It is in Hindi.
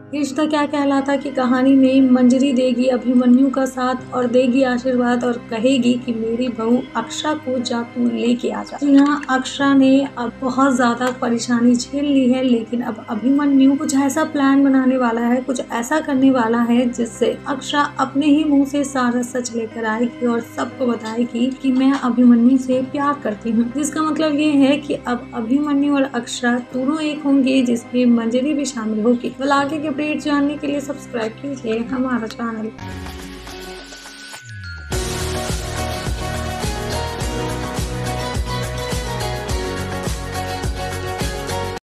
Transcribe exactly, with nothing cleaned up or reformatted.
ये रिश्ता क्या कहलाता की कहानी में मंजरी देगी अभिमन्यु का साथ और देगी आशीर्वाद और कहेगी कि मेरी बहू अक्षरा को जा तू लेके आ जा। जी हाँ, अक्षरा ने अब बहुत ज्यादा परेशानी झेल ली है, लेकिन अब अभिमन्यु कुछ ऐसा प्लान बनाने वाला है, कुछ ऐसा करने वाला है जिससे अक्षरा अपने ही मुंह से सारा सच लेकर आएगी और सबको बताएगी कि मैं अभिमन्यु से प्यार करती हूँ। जिसका मतलब ये है कि अब अभिमन्यु और अक्षरा दोनों एक होंगे, जिसमें मंजरी भी शामिल होगी। तो आगे के अपडेट जानने के लिए सब्सक्राइब कीजिए हमारा चैनल।